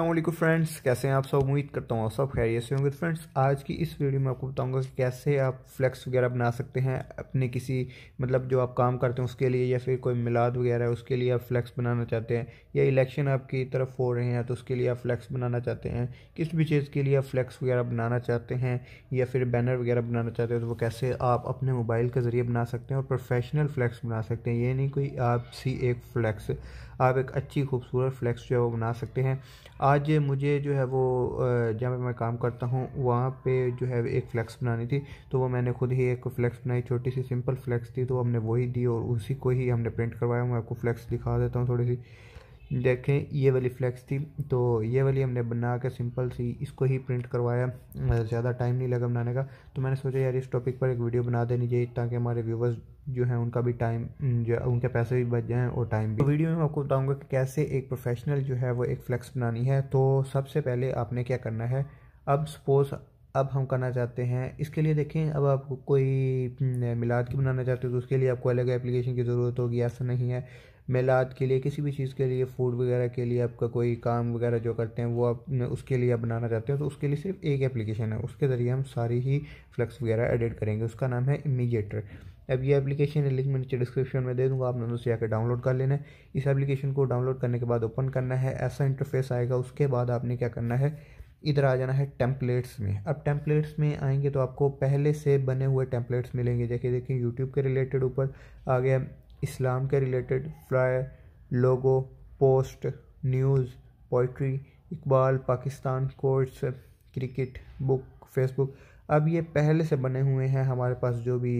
अस्सलाम वालेकुम फ्रेंड्स, कैसे हैं आप सब। उम्मीद करता हूँ आप सब खैरियत से होंगे। फ्रेंड्स, आज की इस वीडियो में आपको बताऊंगा कि कैसे आप फ्लेक्स वगैरह बना सकते हैं अपने किसी मतलब जो आप काम करते हैं उसके लिए, या फिर कोई मिलाद वगैरह है उसके लिए आप फ्लेक्स बनाना चाहते हैं, या इलेक्शन आपकी तरफ हो रहे हैं तो उसके लिए आप फ्लेक्स बनाना चाहते हैं। किस भी चीज़ के लिए आप फ्लेक्स वगैरह बनाना चाहते हैं या फिर बैनर वगैरह बनाना चाहते हैं तो वो कैसे आप अपने मोबाइल के ज़रिए बना सकते हैं और प्रोफेशनल फ्लेक्स बना सकते हैं। ये नहीं कोई आप सी एक फ्लेक्स, आप एक अच्छी खूबसूरत फ्लेक्स जो है वो बना सकते हैं। आज मुझे जो है वो जहाँ पे मैं काम करता हूँ वहाँ पे जो है एक फ़्लेक्स बनानी थी, तो वो मैंने खुद ही एक फ़्लेक्स बनाई। छोटी सी सिंपल फ्लेक्स थी तो हमने वही दी और उसी को ही हमने प्रिंट करवाया। मैं आपको फ्लेक्स दिखा देता हूँ थोड़ी सी। देखें, ये वाली फ्लेक्स थी तो ये वाली हमने बना के सिंपल सी इसको ही प्रिंट करवाया। ज़्यादा टाइम नहीं लगा बनाने का, तो मैंने सोचा यार इस टॉपिक पर एक वीडियो बना देनी चाहिए ताकि हमारे व्यूवर्स जो हैं उनका भी टाइम जो उनके पैसे भी बच जाएँ और टाइम भी। तो वीडियो में मैं आपको बताऊँगा कि कैसे एक प्रोफेशनल जो है वो एक फ्लेक्स बनानी है। तो सबसे पहले आपने क्या करना है, अब सपोज़ अब हम करना चाहते हैं इसके लिए। देखें, अब आप कोई मिलाद की बनाना चाहते हो तो उसके लिए आपको अलग एप्लीकेशन की ज़रूरत होगी, ऐसा नहीं है। मिलाद के लिए, किसी भी चीज़ के लिए, फूड वगैरह के लिए, आपका कोई काम वगैरह जो करते हैं वो आप उसके लिए आप बनाना चाहते हो तो उसके लिए सिर्फ एक एप्लीकेशन है, उसके ज़रिए हम सारी ही फ्लेक्स वगैरह एडिट करेंगे। उसका नाम है इमीडिएटर। अब ये एप्लीकेशन लिंक मैं नीचे डिस्क्रिप्शन में दे दूँगा, आपने उसे जाकर डाउनलोड कर लेना है। इस एप्लीकेशन को डाउनलोड करने के बाद ओपन करना है, ऐसा इंटरफेस आएगा। उसके बाद आपने क्या करना है, इधर आ जाना है टेम्पलेट्स में। अब टेम्पलेट्स में आएंगे तो आपको पहले से बने हुए टेम्पलेट्स मिलेंगे। जैसे देखिए यूट्यूब के रिलेटेड ऊपर आ गया, इस्लाम के related, flyer, logo, post, news, poetry, Iqbal, Pakistan, quotes, cricket, book, Facebook. अब ये पहले से बने हुए हैं हमारे पास जो भी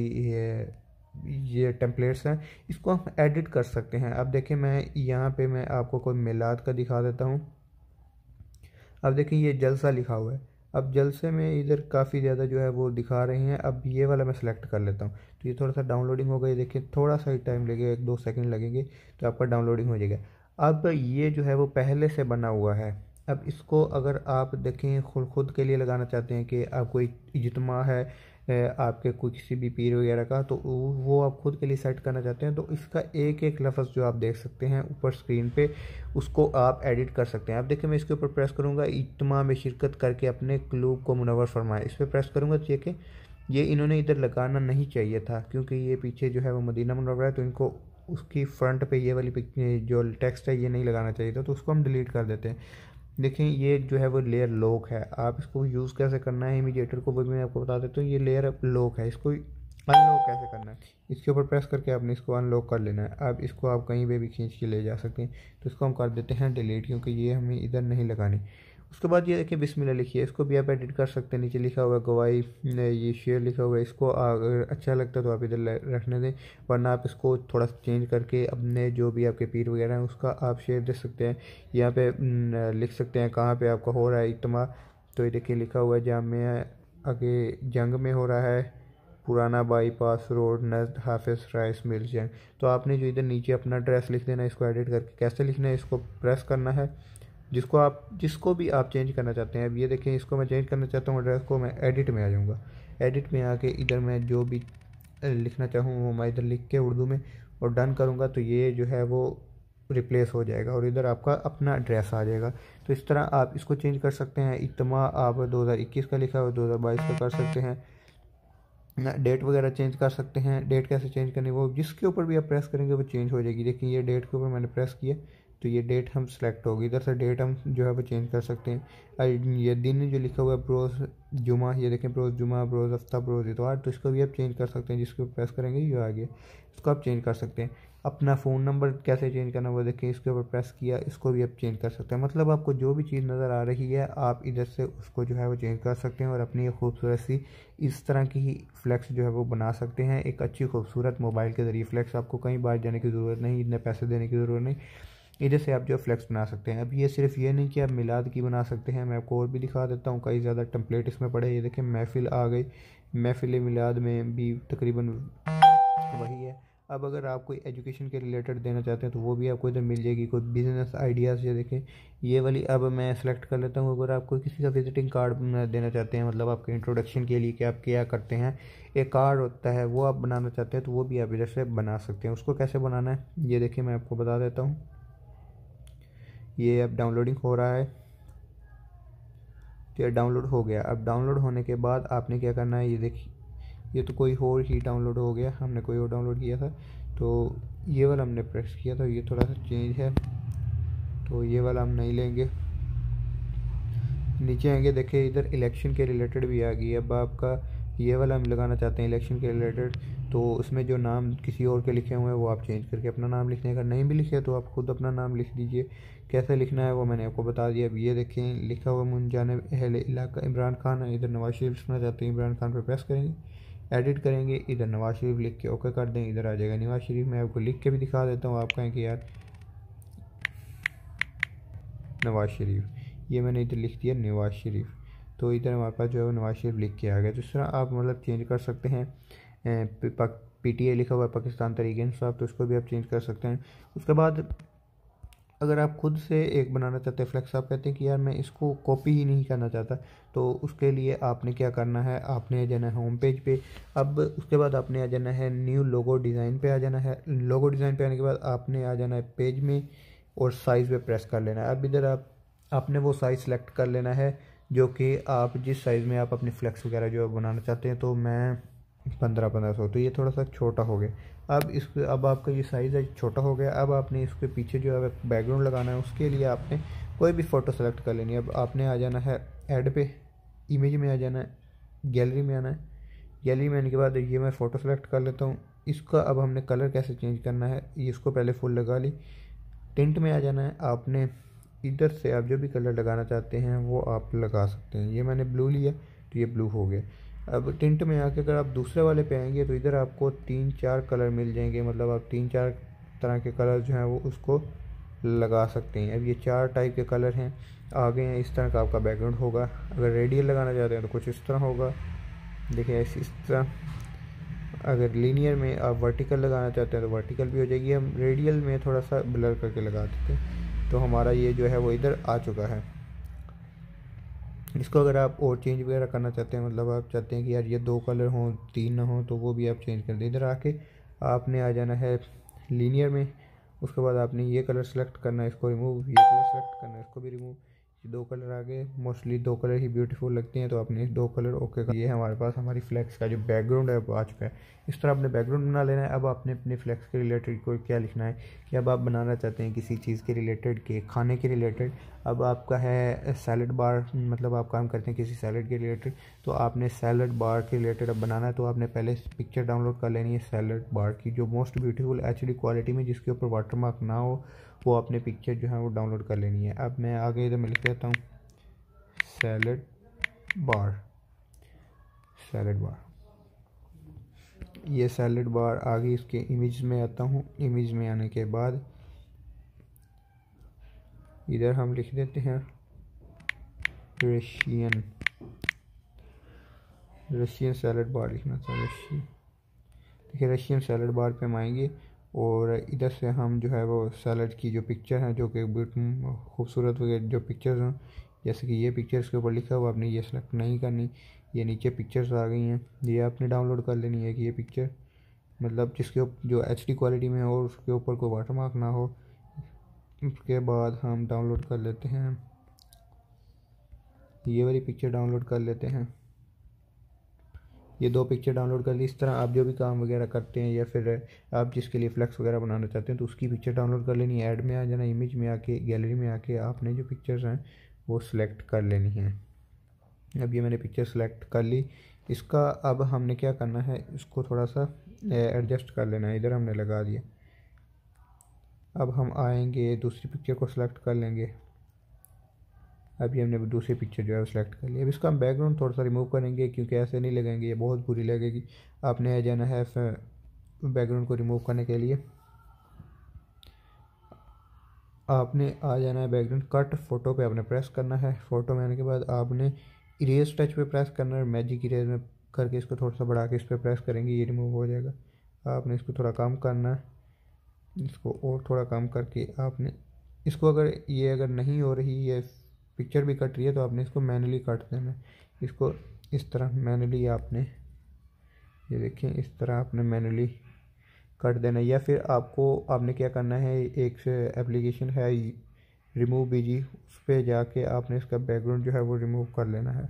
ये टेम्पलेट्स हैं, इसको हम एडिट कर सकते हैं। अब देखिए मैं यहाँ पे मैं आपको कोई मिलाद का दिखा देता हूँ। अब देखिए ये जलसा लिखा हुआ है। अब जलसे में इधर काफ़ी ज़्यादा जो है वो दिखा रहे हैं। अब ये वाला मैं सेलेक्ट कर लेता हूँ तो ये थोड़ा सा डाउनलोडिंग हो गई। देखिए थोड़ा सा ही टाइम लगेगा, 1-2 सेकंड लगेंगे तो आपका डाउनलोडिंग हो जाएगा। अब ये जो है वो पहले से बना हुआ है। अब इसको अगर आप देखें खुद के लिए लगाना चाहते हैं कि आप कोई इज्तिमा है आपके कोई किसी भी पीर वगैरह का, तो वो आप खुद के लिए सेट करना चाहते हैं तो इसका एक एक लफ्ज़ जो आप देख सकते हैं ऊपर स्क्रीन पे, उसको आप एडिट कर सकते हैं। आप देखिए मैं इसके ऊपर प्रेस करूँगा, इज्तिमा में शिरकत करके अपने क़ुलूब को मुनव्वर फरमाएं, इस पर प्रेस करूँगा तो देखिए ये इन्होंने इधर लगाना नहीं चाहिए था क्योंकि ये पीछे जो है वो मदीना मुनव्वरा है, तो इनको उसकी फ्रंट पे ये वाली जो टेक्स्ट है ये नहीं लगाना चाहिए था, तो उसको हम डिलीट कर देते हैं। देखें ये जो है वो लेयर लॉक है। आप इसको यूज़ कैसे करना है इमीडिएटर को वो भी मैं आपको बता देता हूँ। ये लेयर लॉक है, इसको अनलॉक कैसे करना है, इसके ऊपर प्रेस करके आपने इसको अनलॉक कर लेना है। अब इसको आप कहीं पे भी खींच के ले जा सकते हैं, तो इसको हम कर देते हैं डिलीट क्योंकि ये हमें इधर नहीं लगानी। उसके बाद ये देखिए बिस्मिल्लाह लिखिए, इसको भी आप एडिट कर सकते हैं। नीचे लिखा हुआ है गवाही, ये शेयर लिखा हुआ है, इसको अगर अच्छा लगता है तो आप इधर रखने दें, वरना आप इसको थोड़ा सा चेंज करके अपने जो भी आपके पीर वगैरह हैं उसका आप शेयर दे सकते हैं। यहाँ पे लिख सकते हैं कहाँ पे आपका हो रहा है इज्तिमा, तो ये देखिए लिखा हुआ है जामिया आगे जंग में हो रहा है, पुराना बाईपास रोड नज़द हाफिज़ राइस मिल जंग। तो आपने जो इधर नीचे अपना एड्रेस लिख देना, इसको एडिट करके कैसे लिखना है, इसको प्रेस करना है जिसको भी आप चेंज करना चाहते हैं। अब ये देखें इसको मैं चेंज करना चाहता हूँ एड्रेस को, मैं एडिट में आ जाऊँगा। एडिट में आके इधर मैं जो भी लिखना चाहूँ वो मैं इधर लिख के उर्दू में और डन करूँगा तो ये जो है वो रिप्लेस हो जाएगा और इधर आपका अपना एड्रेस आ जाएगा। तो इस तरह आप इसको चेंज कर सकते हैं। इज्तिमा आप 2021 का लिखा हुआ 2022 का कर सकते हैं। डेट वगैरह चेंज कर सकते हैं। डेट कैसे चेंज करनी, वो जिसके ऊपर भी आप प्रेस करेंगे वो चेंज हो जाएगी। देखिए ये डेट के ऊपर मैंने प्रेस किया तो ये डेट हम सेलेक्ट होगी, इधर से डेट हम जो है वो चेंज कर सकते हैं। ये दिन जो लिखा हुआ है बरोज़ जुमा, ये देखें बरोज़ जुमा, बरोज़ हफ्ता, बरोज़ इतवार, तो इसको भी आप चेंज कर सकते हैं। जिसके ऊपर प्रेस करेंगे ये आ गया, इसको आप चेंज कर सकते हैं। अपना फ़ोन नंबर कैसे चेंज करना वो देखें, इसके ऊपर प्रेस किया, इसको भी आप चेंज कर सकते हैं। मतलब आपको जो भी चीज़ नज़र आ रही है आप इधर से उसको जो है वो चेंज कर सकते हैं और अपनी खूबसूरत सी इस तरह की ही फ्लेक्स जो है वो बना सकते हैं। एक अच्छी खूबसूरत मोबाइल के ज़रिए फ्लेक्स, आपको कहीं बाहर जाने की ज़रूरत नहीं, इतने पैसे देने की ज़रूरत नहीं, इधर से आप जो फ्लेक्स बना सकते हैं। अब ये सिर्फ ये नहीं कि आप मिलाद की बना सकते हैं, मैं आपको और भी दिखा देता हूँ। कई ज़्यादा टेम्पलेट इसमें पड़े, ये देखें महफिल आ गई, महफिल मिलाद में भी तकरीबन वही है। अब अगर आप कोई एजुकेशन के रिलेटेड देना चाहते हैं तो वो भी आपको इधर मिल जाएगी। कोई बिजनेस आइडियाज़, ये देखें ये वाली अब मैं सेलेक्ट कर लेता हूँ। अगर आप कोई किसी का विजिटिंग कार्ड देना चाहते हैं, मतलब आपके इंट्रोडक्शन के लिए कि आप क्या करते हैं, एक कार्ड होता है वो आप बनाना चाहते हैं तो वो भी आप इधर से बना सकते हैं। उसको कैसे बनाना है ये देखिए मैं आपको बता देता हूँ। ये अब डाउनलोडिंग हो रहा है, तो ये डाउनलोड हो गया। अब डाउनलोड होने के बाद आपने क्या करना है, ये देखिए ये तो कोई और ही डाउनलोड हो गया, हमने कोई और डाउनलोड किया था। तो ये वाला हमने प्रेस किया था, ये थोड़ा सा चेंज है, तो ये वाला हम नहीं लेंगे। नीचे आएंगे, देखिए इधर इलेक्शन के रिलेटेड भी आ गई। अब आपका ये वाला हम लगाना चाहते हैं इलेक्शन के रिलेटेड, तो उसमें जो नाम किसी और के लिखे हुए हैं वो आप चेंज करके अपना नाम लिखने, अगर नहीं भी लिखे तो आप खुद अपना नाम लिख दीजिए। कैसे लिखना है वो मैंने आपको बता दिया। अब ये देखें लिखा हुआ मुंजाने अहले इलाका इमरान खान है, इधर नवाज शरीफ लिखना चाहते हैं, इमरान खान पर प्रेस करेंगे, एडिट करेंगे, इधर नवाज शरीफ लिख के ओके कर दें, इधर आ जाएगा नवाज शरीफ। मैं आपको लिख के भी दिखा देता हूँ, आप कहें कि यार नवाज शरीफ, ये मैंने इधर लिख दिया नवाज शरीफ, तो इधर हमारे पास जो है वो नवाज शरीफ लिख के आ गया। तो इस तरह आप मतलब चेंज कर सकते हैं। PTI लिखा हुआ है पाकिस्तान तहरीक इंसाफ, तो उसको भी आप चेंज कर सकते हैं। उसके बाद अगर आप खुद से एक बनाना चाहते हैं फ्लेक्स, आप कहते हैं कि यार मैं इसको कॉपी ही नहीं करना चाहता, तो उसके लिए आपने क्या करना है, आपने आ जाना है होम पेज पे। अब उसके बाद आपने आ जाना है न्यू लोगो डिज़ाइन पे आ जाना है। लोगो डिज़ाइन पे आने के बाद आपने आ जाना है पेज में और साइज़ पे प्रेस कर लेना है। अब इधर आपने वो साइज़ सेलेक्ट कर लेना है जो कि आप जिस साइज़ में आप अपनी फ्लेक्स वगैरह जो बनाना चाहते हैं। तो मैं 1500, तो ये थोड़ा सा छोटा हो गया। अब आपका ये साइज़ है छोटा हो गया। अब आपने इसके पीछे जो है बैकग्राउंड लगाना है, उसके लिए आपने कोई भी फ़ोटो सेलेक्ट कर लेनी है। अब आपने आ जाना है ऐड पे, इमेज में आ जाना है, गैलरी में आना है। गैलरी में आने के बाद ये मैं फ़ोटो सेलेक्ट कर लेता हूँ। इसका अब हमने कलर कैसे चेंज करना है, ये इसको पहले फुल लगा ली। टिंट में आ जाना है, आपने इधर से आप जो भी कलर लगाना चाहते हैं वो आप लगा सकते हैं। ये मैंने ब्लू लिया तो ये ब्लू हो गया। अब टिंट में आके अगर आप दूसरे वाले पे आएंगे तो इधर आपको 3-4 कलर मिल जाएंगे, मतलब आप 3-4 तरह के कलर जो हैं वो उसको लगा सकते हैं। अब ये 4 टाइप के कलर हैं आ गए हैं। इस तरह का आपका बैकग्राउंड होगा। अगर रेडियल लगाना चाहते हैं तो कुछ इस तरह होगा, देखिए इस तरह। अगर लीनियर में आप वर्टिकल लगाना चाहते हैं तो वर्टिकल भी हो जाएगी। हम रेडियल में थोड़ा सा ब्लर करके लगा देते हैं, तो हमारा ये जो है वो इधर आ चुका है। इसको अगर आप और चेंज वगैरह करना चाहते हैं, मतलब आप चाहते हैं कि यार ये 2 कलर हों 3 ना हो, तो वो भी आप चेंज कर दें। इधर आके आपने आ जाना है लीनियर में। उसके बाद आपने ये कलर सेलेक्ट करना है, इसको रिमूव, ये कलर सेलेक्ट करना है, इसको भी रिमूव। ये 2 कलर आ गए, मोस्टली 2 कलर ही ब्यूटीफुल लगते हैं, तो आपने 2 कलर ओके कर। ये हमारे पास हमारी फ्लैक्स का जो बैकग्राउंड है वो आ चुका है। इस तरह आपने बैकग्राउंड बना लेना है। अब आपने अपने फ्लैक्स के रिलेटेड को क्या लिखना है कि अब आप बनाना चाहते हैं किसी चीज़ के रिलेटेड, के खाने के रिलेटेड। अब आपका है सैलड बार, मतलब आप काम करते हैं किसी सैलड के रिलेटेड, तो आपने सैलड बार के रिलेटेड अब बनाना है। तो आपने पहले पिक्चर डाउनलोड कर लेनी है सैलड बार की, जो मोस्ट ब्यूटीफुल HD क्वालिटी में, जिसके ऊपर वाटरमार्क ना हो, वो आपने पिक्चर जो है वो डाउनलोड कर लेनी है। अब मैं आगे इधर मैं लिख देता हूँ सैलड बार, सैलड बार। ये सैलड बार आ गई। इसके इमेज में आता हूँ। इमेज में आने के बाद इधर हम लिख देते हैं रशियन सैलड बार लिखना था, रशियन। देखिए रशियन सैलड बार पे हम आएंगे और इधर से हम जो है वो सैलड की जो पिक्चर है, जो कि खूबसूरत वगैरह जो पिक्चर्स हैं, जैसे कि ये पिक्चर्स के ऊपर लिखा हुआ, आपने ये सेलेक्ट नहीं करनी। ये नीचे पिक्चर्स आ गई हैं, ये आपने डाउनलोड कर लेनी है कि ये पिक्चर, मतलब जिसके जो HD क्वालिटी में हो, उसके ऊपर कोई वाटरमार्क ना हो। उसके बाद हम डाउनलोड कर लेते हैं, ये वाली पिक्चर डाउनलोड कर लेते हैं। ये 2 पिक्चर डाउनलोड कर ली। इस तरह आप जो भी काम वगैरह करते हैं या फिर आप जिसके लिए फ्लैक्स वगैरह बनाना चाहते हैं तो उसकी पिक्चर डाउनलोड कर लेनी है। ऐड में आ जाना, इमेज में आके गैलरी में आके आपने जो पिक्चर्स हैं वो सिलेक्ट कर लेनी है। अब ये मैंने पिक्चर सेलेक्ट कर ली। इसका अब हमने क्या करना है, इसको थोड़ा सा एडजस्ट कर लेना है। इधर हमने लगा दिया। अब हम आएंगे दूसरी पिक्चर को सिलेक्ट कर लेंगे। अभी हमने दूसरी पिक्चर जो है वो सिलेक्ट कर लिया। अब इसका हम बैकग्राउंड थोड़ा सा रिमूव करेंगे, क्योंकि ऐसे नहीं लगेंगे, ये बहुत बुरी लगेगी। आपने आ जाना है बैकग्राउंड को रिमूव करने के लिए, आपने आ जाना है बैकग्राउंड कट फोटो पे आपने प्रेस करना है। फोटो में आने के बाद आपने इरेज टच पे प्रेस करना है। मैजिक इरेज में करके इसको थोड़ा सा बढ़ा के इस पर प्रेस करेंगे, ये रिमूव हो जाएगा। आपने इसको थोड़ा कम करना है, इसको और थोड़ा कम करके आपने इसको, अगर नहीं हो रही है, पिक्चर भी कट रही है, तो आपने इसको मैनुअली काट देना है। इसको इस तरह मैनुअली आपने, ये देखें इस तरह आपने मैनुअली काट देना है। या फिर आपने क्या करना है, एक एप्लीकेशन है रिमूव बीजी, उस पर जाके आपने इसका बैकग्राउंड जो है वो रिमूव कर लेना है।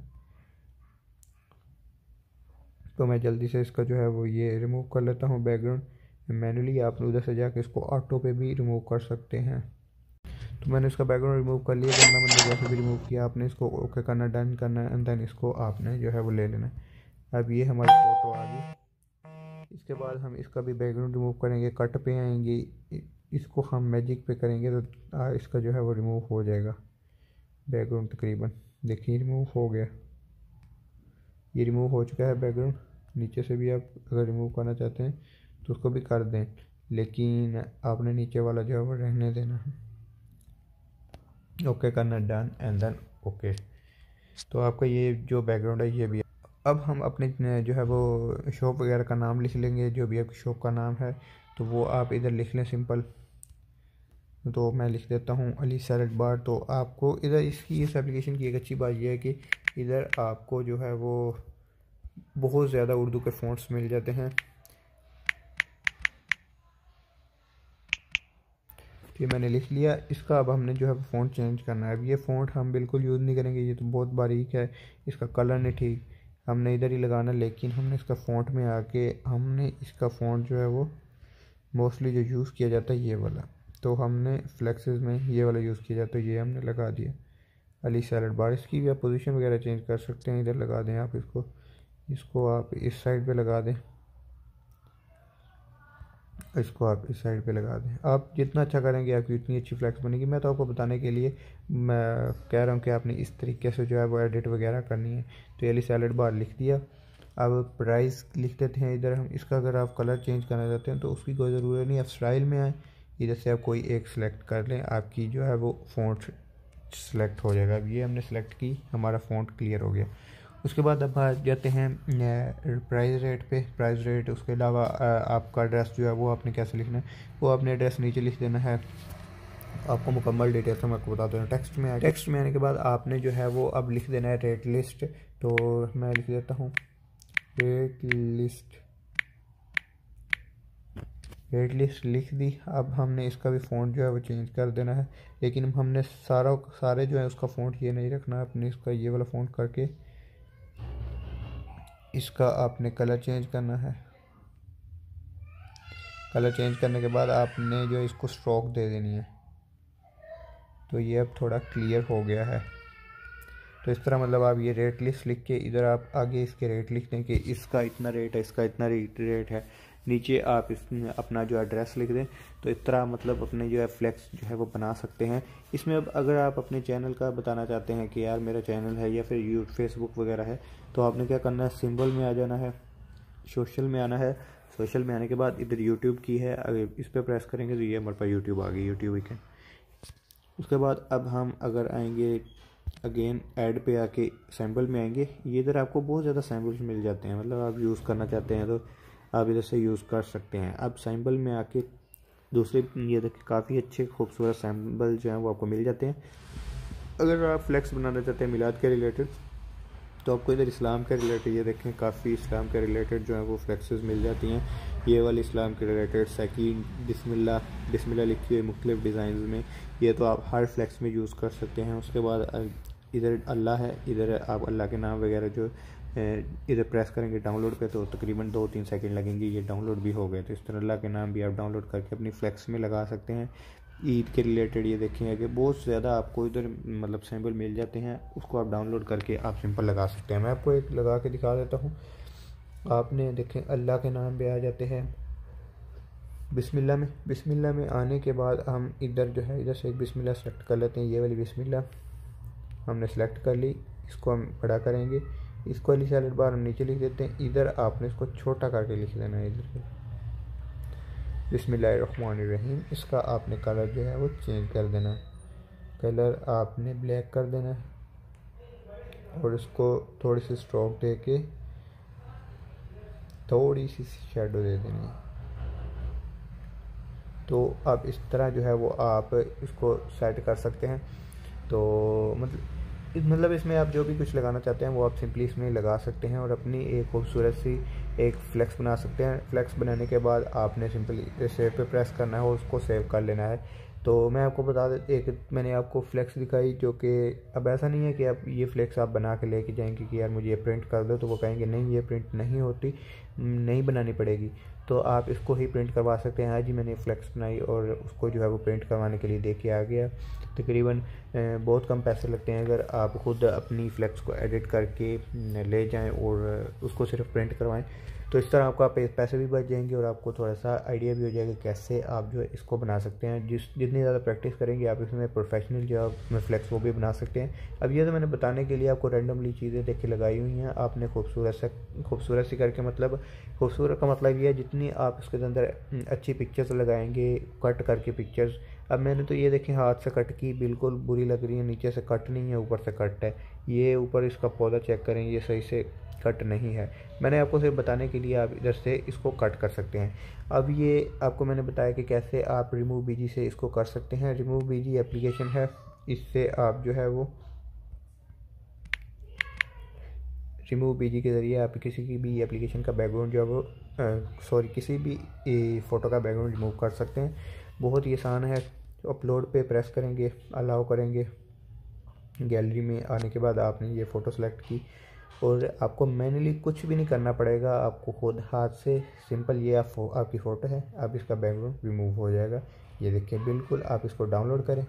तो मैं जल्दी से इसका जो है वो ये रिमूव कर लेता हूँ बैकग्राउंड मैनुअली। आप उधर से जाके इसको ऑटो पे भी रिमूव कर सकते हैं। तो मैंने इसका बैकग्राउंड रिमूव कर लिया, वरना मैंने जैसे भी रिमूव किया आपने इसको ओके करना, डन करना है, एंड देन इसको आपने जो है वो ले लेना है। अब ये हमारी फ़ोटो आ गई। इसके बाद हम इसका भी बैकग्राउंड रिमूव करेंगे, कट पे आएंगे, इसको हम मैजिक पे करेंगे तो इसका जो है वो रिमूव हो जाएगा बैकग्राउंड। तकरीबन देखिए रिमूव हो गया, ये रिमूव हो चुका है बैकग्राउंड। नीचे से भी आप अगर रिमूव करना चाहते हैं तो उसको भी कर दें, लेकिन आपने नीचे वाला जो है वो रहने देना है। ओके करना, डन एंड देन ओके। तो आपका ये जो बैकग्राउंड है ये भी। अब हम अपने जो है वो शॉप वगैरह का नाम लिख लेंगे, जो भी आपकी शॉप का नाम है तो वो आप इधर लिख लें सिंपल। तो मैं लिख देता हूँ अली सैलड बार। तो आपको इधर इस एप्लीकेशन की एक अच्छी बात यह है कि इधर आपको जो है वो बहुत ज़्यादा उर्दू के फ़ॉन्ट्स मिल जाते हैं। ये मैंने लिख लिया इसका। अब हमने जो है फ़ॉन्ट चेंज करना है। अब ये फ़ॉन्ट हम बिल्कुल यूज़ नहीं करेंगे, ये तो बहुत बारीक है, इसका कलर नहीं ठीक, हमने इधर ही लगाना। लेकिन हमने इसका फ़ॉन्ट में आके हमने इसका फ़ॉन्ट जो है वो मोस्टली जो यूज़ किया जाता है ये वाला, तो हमने फ्लेक्सेस में ये वाला यूज़ किया जाता है, ये हमने लगा दिया अली सैलड बार। इसकी भी आप पोजीशन वगैरह चेंज कर सकते हैं, इधर लगा दें आप इसको आप इस साइड पे लगा दें, इसको आप इस साइड पे लगा दें। आप जितना अच्छा करेंगे आपकी उतनी अच्छी फ्लैक्स बनेगी। मैं तो आपको बताने के लिए मैं कह रहा हूँ कि आपने इस तरीके से जो है वो एडिट वगैरह करनी है। तो अली सैलड बार लिख दिया। अब प्राइस लिख देते हैं इधर हम इसका। अगर आप कलर चेंज करना चाहते हैं तो उसकी कोई ज़रूरत नहीं, आप स्टाइल में आए, इधर से आप कोई एक सिलेक्ट कर लें, आपकी जो है वो फ़ॉन्ट सेलेक्ट हो जाएगा। अब ये हमने सेलेक्ट की, हमारा फ़ॉन्ट क्लियर हो गया। उसके बाद अब आ जाते हैं प्राइस रेट पे। प्राइस रेट, उसके अलावा आपका एड्रेस जो है वो आपने कैसे लिखना है, वो आपने एड्रेस नीचे लिख देना है। आपको मुकम्मल डिटेल्स मैं आपको बता दूँ। टेक्स्ट में आने के बाद आपने जो है वो अब लिख देना है रेट लिस्ट। तो मैं लिख देता हूँ रेट लिस्ट लिख दी। अब हमने इसका भी फ़ॉन्ट जो है वो चेंज कर देना है, लेकिन हमने सारे जो है उसका फ़ॉन्ट ये नहीं रखना है, अपने इसका ये वाला फ़ॉन्ट करके इसका आपने कलर चेंज करना है। कलर चेंज करने के बाद आपने जो इसको स्ट्रोक दे देनी है। तो ये अब थोड़ा क्लियर हो गया है। तो इस तरह मतलब आप ये रेट लिस्ट लिख के इधर आप आगे इसके रेट लिख दें कि इसका इतना रेट है, इसका इतना रेट है। नीचे आप इसमें अपना जो एड्रेस लिख दें। तो इस तरह मतलब अपने जो है फ्लेक्स जो है वो बना सकते हैं। इसमें अब अगर आप अपने चैनल का बताना चाहते हैं कि यार मेरा चैनल है या फिर फेसबुक वगैरह है, तो आपने क्या करना है, सिंबल में आ जाना है, सोशल में आना है। सोशल में आने के बाद इधर यूट्यूब की है, अगर इस पर प्रेस करेंगे तो ये हमारे पास यूट्यूब आ गई, यूट्यूब वीकेंड। उसके बाद अब हम अगर आएंगे अगेन ऐड पे आके सैम्पल में आएंगे, ये इधर आपको बहुत ज़्यादा सैम्पल्स मिल जाते हैं। मतलब आप यूज़ करना चाहते हैं तो आप इधर से यूज़ कर सकते हैं। अब सैम्पल में आके दूसरे ये देखिए काफ़ी अच्छे खूबसूरत सैम्पल जो हैं वो आपको मिल जाते हैं। अगर आप फ्लेक्स बनाना चाहते हैं मिलाद के रिलेटेड, तो आपको इधर इस्लाम के रिलेटेड ये देखें काफ़ी इस्लाम के रिलेटेड जो है वो फ्लेक्सेस मिल जाती हैं। ये वाली इस्लाम के रिलेटेड सेकीन बिस्मिल्लाह लिखी हुई मुख्तलिफ डिज़ाइन में, ये तो आप हर फ्लेक्स में यूज़ कर सकते हैं। उसके बाद इधर अल्लाह है, इधर आप अल्लाह के नाम वगैरह जो इधर प्रेस करेंगे डाउनलोड पे तो तकरीबन 2-3 सेकंड लगेंगे, ये डाउनलोड भी हो गए। तो इस तरह अल्लाह के नाम भी आप डाउनलोड करके अपनी फ्लेक्स में लगा सकते हैं। ईद के रिलेटेड ये देखेंगे कि बहुत ज़्यादा आपको इधर मतलब सैम्पल मिल जाते हैं, उसको आप डाउनलोड करके आप सिंपल लगा सकते हैं। मैं आपको एक लगा के दिखा देता हूँ। आपने देखें अल्लाह के नाम पे आ जाते हैं बिस्मिल्लाह में आने के बाद हम इधर जो है इधर से एक बिस्मिल्लाह सेलेक्ट कर लेते हैं। ये वाली बिस्मिल्लाह हमने सेलेक्ट कर ली, इसको हम बड़ा करेंगे, इसको अली सैलड बार हम नीचे लिख देते हैं। इधर आपने इसको छोटा करके लिख देना है, इधर बिस्मिल्लाहिर्रहमानिर्रहीम। इसका आपने कलर जो है वो चेंज कर देना है, कलर आपने ब्लैक कर देना है और इसको थोड़ी सी स्ट्रोक दे के थोड़ी सी शेडो दे देनी है। तो अब इस तरह जो है वो आप इसको सेट कर सकते हैं। तो मतलब इसमें आप जो भी कुछ लगाना चाहते हैं वो आप सिंपली इसमें लगा सकते हैं और अपनी एक खूबसूरत सी एक फ्लेक्स बना सकते हैं। फ्लेक्स बनाने के बाद आपने सिंपली सेव पे प्रेस करना है और उसको सेव कर लेना है। तो मैं आपको बता दे, एक मैंने आपको फ्लेक्स दिखाई जो कि अब ऐसा नहीं है कि आप ये फ्लेक्स आप बना के लेके जाएंगे कि यार मुझे ये प्रिंट कर दो, तो वो कहेंगे नहीं ये प्रिंट नहीं होती, नहीं बनानी पड़ेगी। तो आप इसको ही प्रिंट करवा सकते हैं। आज ही मैंने फ्लेक्स बनाई और उसको जो है वो प्रिंट करवाने के लिए दे के आ गया। तकरीबन बहुत कम पैसे लगते हैं अगर आप खुद अपनी फ्लेक्स को एडिट करके ले जाएं और उसको सिर्फ प्रिंट करवाएं। तो इस तरह आपका पैसे भी बच जाएंगे और आपको थोड़ा सा आइडिया भी हो जाएगा कैसे आप जो है इसको बना सकते हैं। जितनी ज़्यादा प्रैक्टिस करेंगे आप इसमें प्रोफेशनल जो है फ्लेक्स वो भी बना सकते हैं। अब ये तो मैंने बताने के लिए आपको रैंडमली चीज़ें देख के लगाई हुई हैं। आपने खूबसूरत सी करके, मतलब खूबसूरत का मतलब ये है जितनी आप इसके अंदर अच्छी पिक्चर्स लगाएंगे, कट करके पिक्चर्स। अब मैंने तो ये देखें हाथ से कट की, बिल्कुल बुरी लग रही है, नीचे से कट नहीं है ऊपर से कट है। ये ऊपर इसका पौधा चेक करें, ये सही से कट नहीं है। मैंने आपको सिर्फ बताने के लिए आप इधर से इसको कट कर सकते हैं। अब ये आपको मैंने बताया कि कैसे आप रिमूव बीजी से इसको कर सकते हैं। रिमूव बीजी एप्लीकेशन है, इससे आप जो है वो रिमूव बीजी के ज़रिए आप किसी की भी एप्लीकेशन का बैकग्राउंड जो है वो किसी भी फ़ोटो का बैकग्राउंड रिमूव कर सकते हैं। बहुत ही आसान है। अपलोड पे प्रेस करेंगे, अलाउ करेंगे। गैलरी में आने के बाद आपने ये फ़ोटो सेलेक्ट की और आपको मैन्युअली कुछ भी नहीं करना पड़ेगा, आपको खुद हाथ से सिंपल ये आपकी फ़ोटो है, अब इसका बैकग्राउंड रिमूव हो जाएगा। ये देखिए बिल्कुल। आप इसको डाउनलोड करें।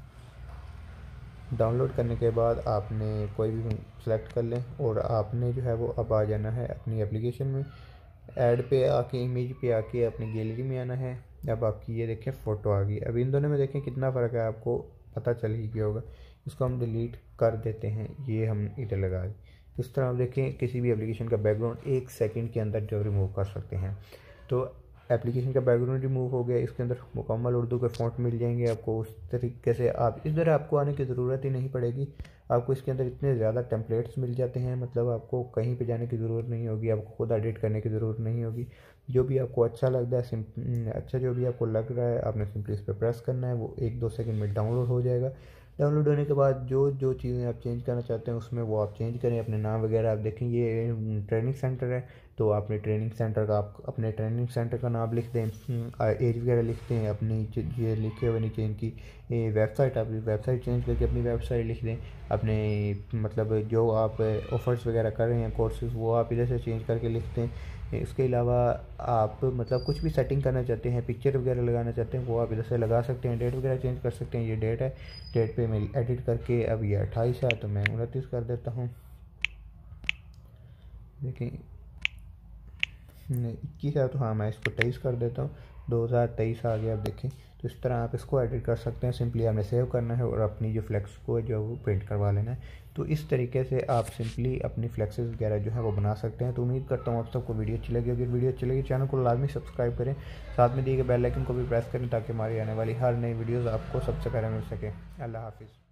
डाउनलोड करने के बाद आपने कोई भी सेलेक्ट कर लें और आपने जो है वो अब आ जाना है अपनी एप्लीकेशन में। ऐड पे आके, इमेज पे आके अपनी गैलरी में आना है। अब आपकी ये देखें फ़ोटो आ गई। अब इन दोनों में देखें कितना फ़र्क है, आपको पता चल ही गया होगा। इसको हम डिलीट कर देते हैं, ये हम इधर लगा दें। इस तरह आप देखें किसी भी एप्लीकेशन का बैकग्राउंड 1 सेकंड के अंदर जो रिमूव कर सकते हैं। तो एप्लीकेशन का बैकग्राउंड रिमूव हो गया। इसके अंदर मुकम्मल उर्दू के फ़ॉन्ट मिल जाएंगे आपको। उस तरीके से आप इधर आपको आने की ज़रूरत ही नहीं पड़ेगी। आपको इसके अंदर इतने ज़्यादा टेम्पलेट्स मिल जाते हैं, मतलब आपको कहीं पे जाने की ज़रूरत नहीं होगी, आपको खुद एडिट करने की ज़रूरत नहीं होगी। जो भी आपको अच्छा लगता है, अच्छा जो भी आपको लग रहा है, आपने सिंपली इस पर प्रेस करना है, वो 1-2 सेकंड में डाउनलोड हो जाएगा। डाउनलोड होने के बाद जो जो चीज़ें आप चेंज करना चाहते हैं उसमें वो आप चेंज करें। अपने नाम वगैरह आप देखें, ये ट्रेनिंग सेंटर है तो आपने ट्रेनिंग सेंटर का आप अपने ट्रेनिंग सेंटर का नाम लिख दें, एज वगैरह लिख दें अपनी, ये लिखे हुए नीचे इनकी वेबसाइट, आप वेबसाइट चेंज करके अपनी वेबसाइट लिख दें। अपने मतलब जो आप ऑफ़र्स वगैरह कर रहे हैं कोर्सेज़, वो आप इधर से चेंज करके लिख दें। इसके अलावा आप मतलब कुछ भी सेटिंग करना चाहते हैं, पिक्चर वगैरह लगाना चाहते हैं, वो आप इधर से लगा सकते हैं। डेट वगैरह चेंज कर सकते हैं। ये डेट है, डेट पे मैं एडिट करके, अब ये 28 है तो मैं 29 कर देता हूँ। देखिए 21 है तो हाँ मैं इसको 23 कर देता हूँ। 2023 आ गया। अब देखें तो इस तरह आप इसको एडिट कर सकते हैं। सिंपली आपने सेव करना है और अपनी जो फ्लेक्स को जो है वो प्रिंट करवा लेना है। तो इस तरीके से आप सिंपली अपनी फ्लेक्सेस वगैरह जो है वो बना सकते हैं। तो उम्मीद करता हूँ आप सबको वीडियो अच्छी लगी होगी। वीडियो अच्छी लगी चैनल को लाजमी सब्सक्राइब करें, साथ में दिए गए बेल आइकन को भी प्रेस करें ताकि हमारी आने वाली हर नई वीडियोज़ आपको सबसे पहले मिल सके। अल्लाह हाफिज़।